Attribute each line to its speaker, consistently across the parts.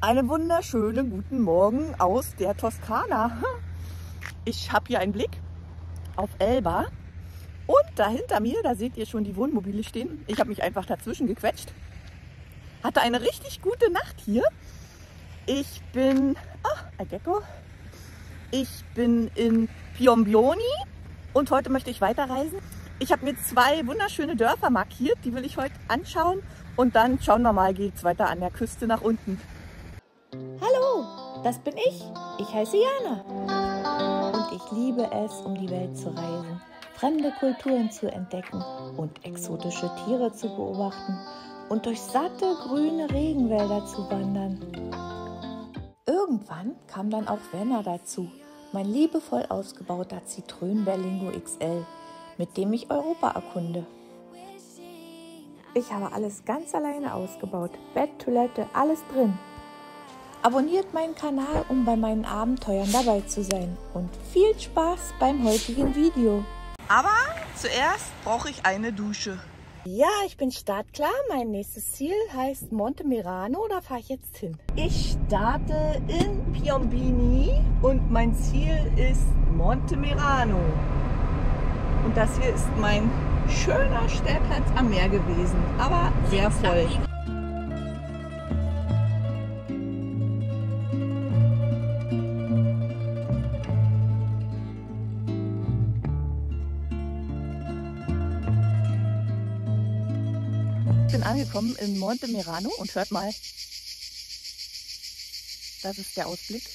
Speaker 1: Einen wunderschönen guten Morgen aus der Toskana. Ich habe hier einen Blick auf Elba und da hinter mir, da seht ihr schon die Wohnmobile stehen. Ich habe mich einfach dazwischen gequetscht. Hatte eine richtig gute Nacht hier. Ich bin, ein Gecko. Ich bin in Piombino und heute möchte ich weiterreisen. Ich habe mir 2 wunderschöne Dörfer markiert, die will ich heute anschauen und dann schauen wir mal, geht es weiter an der Küste nach unten.
Speaker 2: Hallo, das bin ich. Ich heiße Jana. Und ich liebe es, um die Welt zu reisen, fremde Kulturen zu entdecken und exotische Tiere zu beobachten und durch satte, grüne Regenwälder zu wandern. Irgendwann kam dann auch Werner dazu, mein liebevoll ausgebauter Citroën Berlingo XL, mit dem ich Europa erkunde. Ich habe alles ganz alleine ausgebaut, Bett, Toilette, alles drin. Abonniert meinen Kanal, um bei meinen Abenteuern dabei zu sein. Und viel Spaß beim heutigen Video.
Speaker 1: Aber zuerst brauche ich eine Dusche.
Speaker 2: Ja, ich bin startklar. Mein nächstes Ziel heißt Monte Merano. Da fahre ich jetzt hin.
Speaker 1: Ich starte in Piombino und mein Ziel ist Monte Merano. Und das hier ist mein schöner Stellplatz am Meer gewesen, aber sehr voll. Ich bin angekommen in Monte Merano und hört mal, das ist der Ausblick.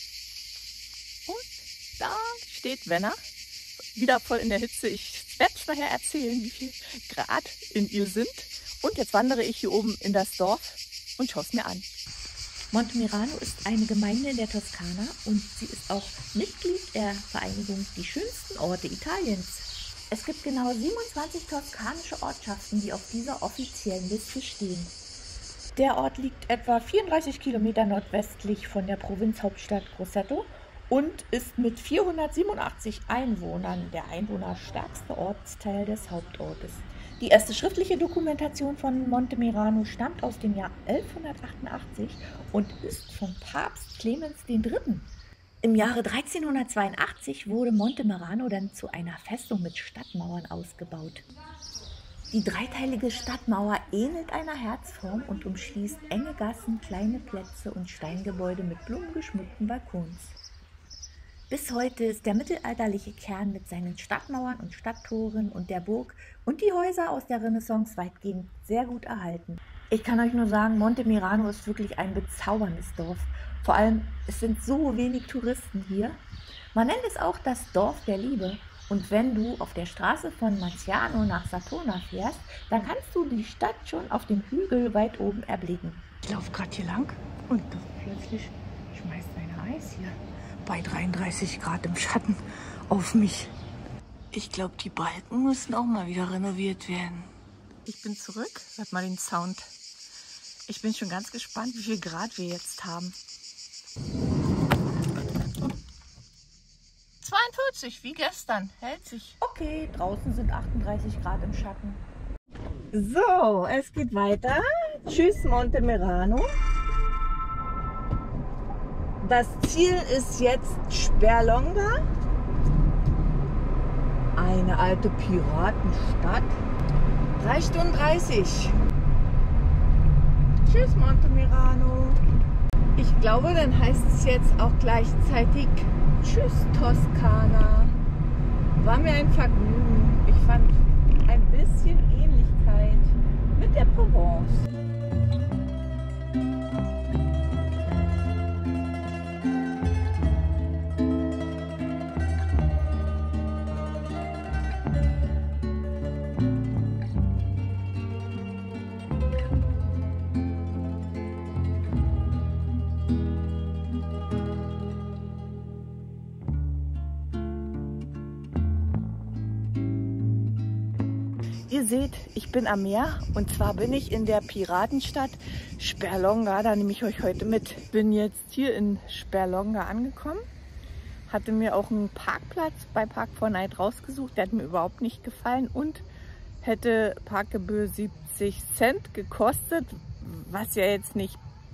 Speaker 1: Und da steht Werner, wieder voll in der Hitze. Ich werde euch nachher erzählen, wie viel Grad in ihr sind. Und jetzt wandere ich hier oben in das Dorf und schaue es mir an.
Speaker 2: Monte Merano ist eine Gemeinde in der Toskana und sie ist auch Mitglied der Vereinigung Die schönsten Orte Italiens. Es gibt genau 27 toskanische Ortschaften, die auf dieser offiziellen Liste stehen. Der Ort liegt etwa 34 Kilometer nordwestlich von der Provinzhauptstadt Grosseto und ist mit 487 Einwohnern der einwohnerstärkste Ortsteil des Hauptortes. Die erste schriftliche Dokumentation von Monte Merano stammt aus dem Jahr 1188 und ist von Papst Clemens III. Im Jahre 1382 wurde Monte Merano dann zu einer Festung mit Stadtmauern ausgebaut. Die dreiteilige Stadtmauer ähnelt einer Herzform und umschließt enge Gassen, kleine Plätze und Steingebäude mit blumengeschmückten Balkons. Bis heute ist der mittelalterliche Kern mit seinen Stadtmauern und Stadttoren und der Burg und die Häuser aus der Renaissance weitgehend sehr gut erhalten. Ich kann euch nur sagen, Monte Merano ist wirklich ein bezauberndes Dorf. Vor allem, es sind so wenig Touristen hier. Man nennt es auch das Dorf der Liebe. Und wenn du auf der Straße von Marciano nach Satona fährst, dann kannst du die Stadt schon auf dem Hügel weit oben erblicken.
Speaker 1: Ich laufe gerade hier lang und plötzlich schmeißt ein Eis hier bei 33 Grad im Schatten auf mich. Ich glaube, die Balken müssen auch mal wieder renoviert werden. Ich bin zurück. Hört mal den Sound. Ich bin schon ganz gespannt, wie viel Grad wir jetzt haben. 42, wie gestern. Hält sich.
Speaker 2: Okay, draußen sind 38 Grad im Schatten.
Speaker 1: So, es geht weiter. Tschüss, Monte Merano. Das Ziel ist jetzt Sperlonga. Eine alte Piratenstadt. 3 Stunden 30. Tschüss, Monte Merano. Ich glaube, dann heißt es jetzt auch gleichzeitig Tschüss, Toskana. War mir ein Vergnügen. Ich fand ein bisschen Ähnlichkeit mit der Provence. Ihr seht, ich bin am Meer und zwar bin ich in der Piratenstadt Sperlonga, da nehme ich euch heute mit. Bin jetzt hier in Sperlonga angekommen, hatte mir auch einen Parkplatz bei Park4Night rausgesucht, der hat mir überhaupt nicht gefallen und hätte Parkgebühr 70 Cent gekostet, was ja jetzt nicht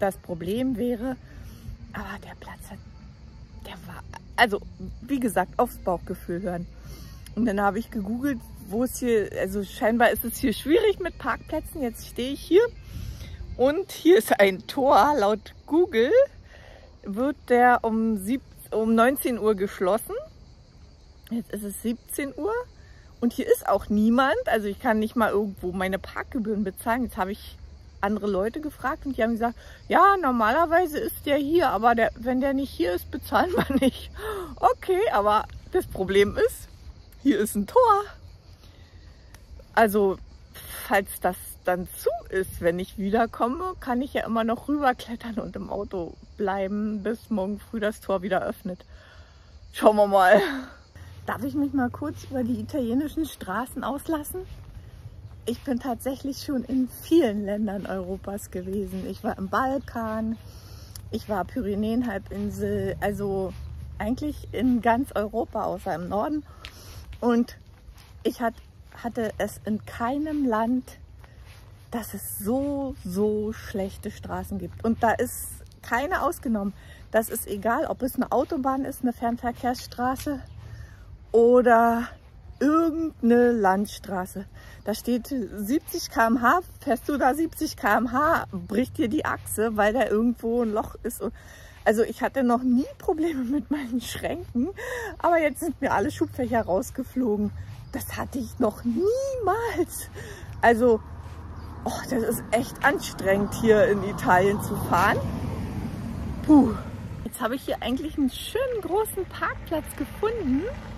Speaker 1: das Problem wäre, aber der Platz der war, also wie gesagt, aufs Bauchgefühl hören. Und dann habe ich gegoogelt, wo es hier, also scheinbar ist es hier schwierig mit Parkplätzen. Jetzt stehe ich hier und hier ist ein Tor. Laut Google wird der um 19 Uhr geschlossen. Jetzt ist es 17 Uhr und hier ist auch niemand. Also ich kann nicht mal irgendwo meine Parkgebühren bezahlen. Jetzt habe ich andere Leute gefragt und die haben gesagt, ja, normalerweise ist der hier, aber wenn der nicht hier ist, bezahlen wir nicht. Okay, aber das Problem ist, hier ist ein Tor. Also, falls das dann zu ist, wenn ich wiederkomme, kann ich ja immer noch rüberklettern und im Auto bleiben, bis morgen früh das Tor wieder öffnet. Schauen wir mal. Darf ich mich mal kurz über die italienischen Straßen auslassen? Ich bin tatsächlich schon in vielen Ländern Europas gewesen. Ich war im Balkan, ich war Pyrenäenhalbinsel, also eigentlich in ganz Europa, außer im Norden. Und ich hatte es in keinem Land, dass es so schlechte Straßen gibt. Und da ist keine ausgenommen. Das ist egal, ob es eine Autobahn ist, eine Fernverkehrsstraße oder irgendeine Landstraße. Da steht 70 km/h, fährst du da 70 km/h, bricht dir die Achse, weil da irgendwo ein Loch ist. Also ich hatte noch nie Probleme mit meinen Schränken, aber jetzt sind mir alle Schubfächer rausgeflogen. Das hatte ich noch niemals. Also, oh, das ist echt anstrengend, hier in Italien zu fahren. Puh. Jetzt habe ich hier eigentlich einen schönen großen Parkplatz gefunden.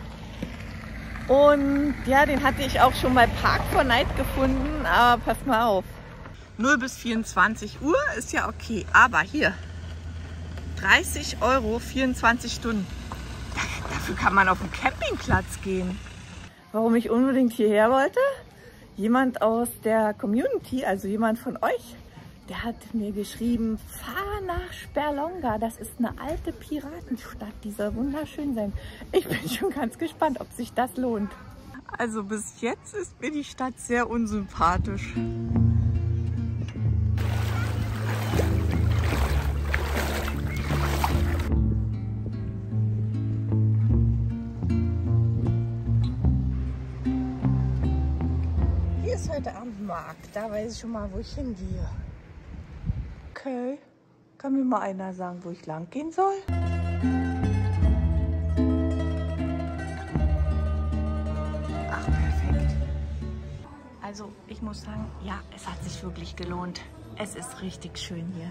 Speaker 1: Und ja, den hatte ich auch schon bei Park4Night gefunden, aber pass mal auf. 0 bis 24 Uhr ist ja okay, aber hier 30 €, 24 Stunden. Dafür kann man auf den Campingplatz gehen. Warum ich unbedingt hierher wollte? Jemand aus der Community, also jemand von euch, der hat mir geschrieben, fahr nach Sperlonga. Das ist eine alte Piratenstadt, die soll wunderschön sein. Ich bin schon ganz gespannt, ob sich das lohnt. Also bis jetzt ist mir die Stadt sehr unsympathisch. Hier ist heute Abend Markt, da weiß ich schon mal, wo ich hingehe. Okay, kann mir mal einer sagen, wo ich lang gehen soll? Ach, perfekt. Also, ich muss sagen, ja, es hat sich wirklich gelohnt. Es ist richtig schön hier.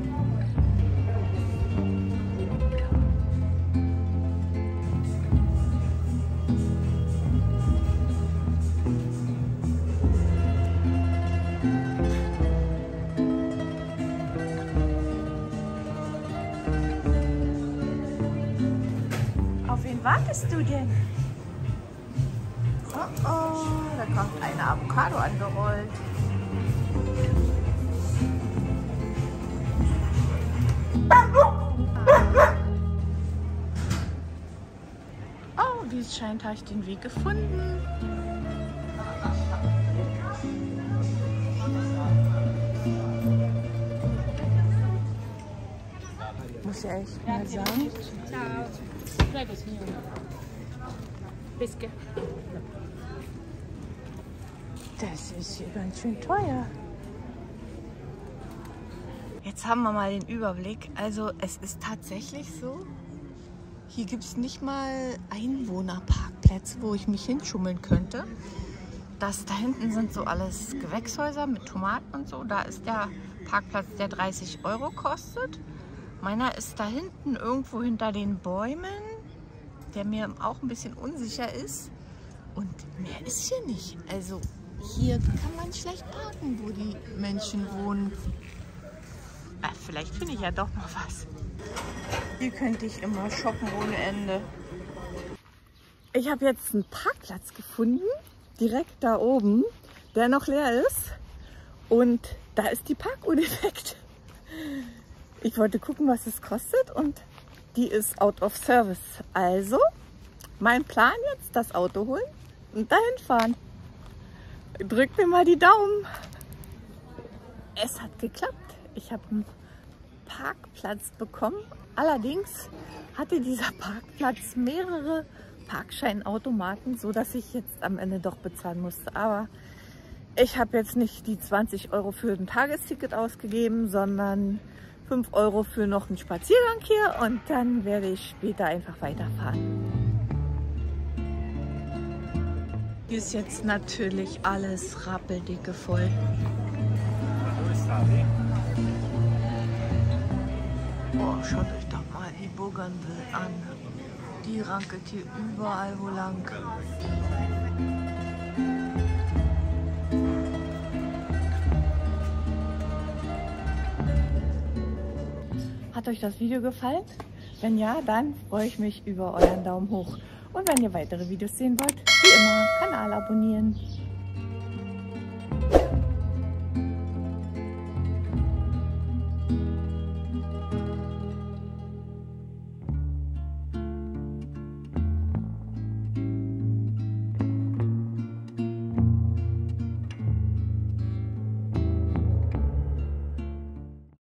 Speaker 1: Auf wen wartest du denn? Oh oh, da kommt eine Avocado angerollt. Oh, wie es scheint, habe ich den Weg gefunden. Muss ich echt mal sagen. Das ist hier ganz schön teuer. Jetzt haben wir mal den Überblick. Also es ist tatsächlich so, hier gibt es nicht mal Einwohnerparkplätze, wo ich mich hinschummeln könnte. Das da hinten sind so alles Gewächshäuser mit Tomaten und so. Da ist der Parkplatz, der 30 € kostet. Meiner ist da hinten irgendwo hinter den Bäumen, der mir auch ein bisschen unsicher ist. Und mehr ist hier nicht. Also hier kann man schlecht parken, wo die Menschen wohnen. Vielleicht finde ich ja doch noch was. Hier könnte ich immer shoppen ohne Ende. Ich habe jetzt einen Parkplatz gefunden, direkt da oben, der noch leer ist. Und da ist die Parkuhr defekt. Ich wollte gucken, was es kostet und die ist out of service. Also, mein Plan jetzt, das Auto holen und dahin fahren. Drückt mir mal die Daumen. Es hat geklappt. Ich habe einen Parkplatz bekommen. Allerdings hatte dieser Parkplatz mehrere Parkscheinautomaten, so dass ich jetzt am Ende doch bezahlen musste. Aber ich habe jetzt nicht die 20 € für ein Tagesticket ausgegeben, sondern 5 € für noch einen Spaziergang hier und dann werde ich später einfach weiterfahren. Hier ist jetzt natürlich alles rappeldicke voll. Oh, schaut euch doch mal die Bougainville an. Die rankelt hier überall wo lang. Hat euch das Video gefallen? Wenn ja, dann freue ich mich über euren Daumen hoch. Und wenn ihr weitere Videos sehen wollt, wie immer, Kanal abonnieren.